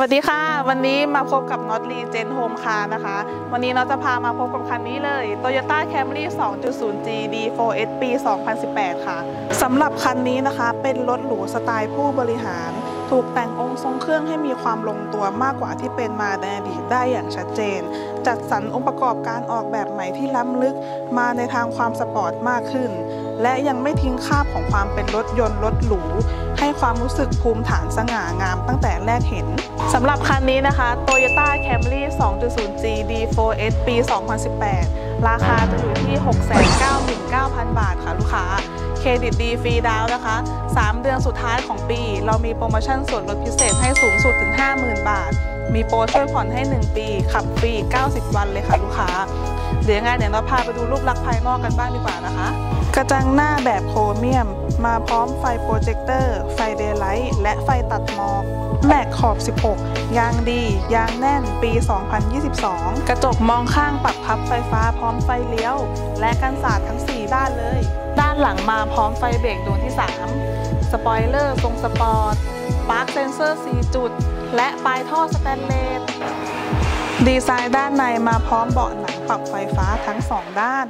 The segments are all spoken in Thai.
วัสดีค่ะวันนี้มาพบกับน็อตรีเจนโฮมคาร์นะคะวันนี้น็อตจะพามาพบกับคันนี้เลย Toyota Camry 2.0G D4S ปี 2018 ค่ะสำหรับคันนี้นะคะเป็นรถหรูสไตล์ผู้บริหารถูกแต่งองค์ทรงเครื่องให้มีความลงตัวมากกว่าที่เป็นมาในอดีตได้อย่างชัดเจนจัดสรรองค์ประกอบการออกแบบใหม่ที่ล้ำลึกมาในทางความสปอร์ตมากขึ้นและยังไม่ทิ้งคราบของความเป็นรถยนต์รถหรูให้ความรู้สึกภูมิฐานสง่างามตั้งแต่แรกเห็นสำหรับคันนี้นะคะ Toyota Camry 2.0G D4S ปี 2018 ราคาจะอยู่ที่ 699,000 บาทค่ะลูกค้าเครดิตดีฟรีดาวน์นะคะ3 เดือนสุดท้ายของปีเรามีโปรโมชั่นส่วนลดพิเศษให้สูงสุดถึง 50,000 บาทมีโปรช่วยผ่อนให้1ปีขับฟรี90 วันเลยค่ะลูกค้าเดี๋ยวยังไงเราพาไปดูรูปลักษณ์ภายนอกกันบ้างดีกว่านะคะกระจังหน้าแบบโครเมียมมาพร้อมไฟโปรเจคเตอร์ไฟเดย์ไลท์และไฟตัดหมอกแม็กขอบ16ยางดียางแน่นปี 2022 กระจกมองข้างปรับพับไฟฟ้าพร้อมไฟเลี้ยวและกันสาดทั้ง4ด้านเลยด้านหลังมาพร้อมไฟเบรกดวงที่3สปอยเลอร์ทรงสปอร์ตปาร์คเซนเซอร์4จุดและปลายท่อสแตนเลสดีไซน์ด้านในมาพร้อมเบาะหนังปรับไฟฟ้าทั้ง2ด้าน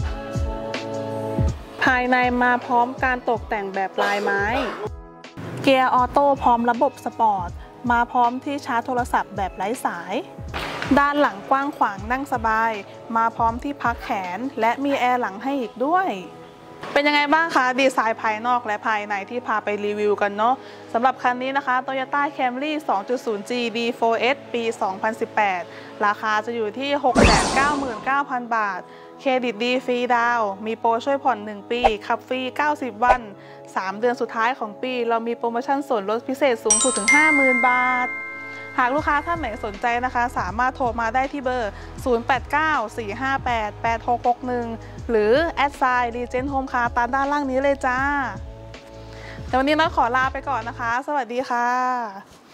ภายในมาพร้อมการตกแต่งแบบลายไม้เกียร์ออโต้พร้อมระบบสปอร์ตมาพร้อมที่ชาร์จโทรศัพท์แบบไร้สายด้านหลังกว้างขวางนั่งสบายมาพร้อมที่พักแขนและมีแอร์หลังให้อีกด้วยเป็นยังไงบ้างคะดีไซน์ภายนอกและภายในที่พาไปรีวิวกันเนาะสำหรับคันนี้นะคะ Toyota Camry 2.0G D4S ปี 2018 ราคาจะอยู่ที่ 699,000 บาทเครดิตดีฟรีดาวมีโปรช่วยผ่อน1ปีขับฟรี90 วัน3 เดือนสุดท้ายของปีเรามีโปรโมชั่นส่วนลดพิเศษสูงสุดถึง 50,000 บาทหากลูกค้าท่านไหนสนใจนะคะสามารถโทรมาได้ที่เบอร์ 0894588661 หรือแอดไซน์รีเจนโฮมคาร์ตามด้านล่างนี้เลยจ้าแต่วันนี้น้อยขอลาไปก่อนนะคะสวัสดีค่ะ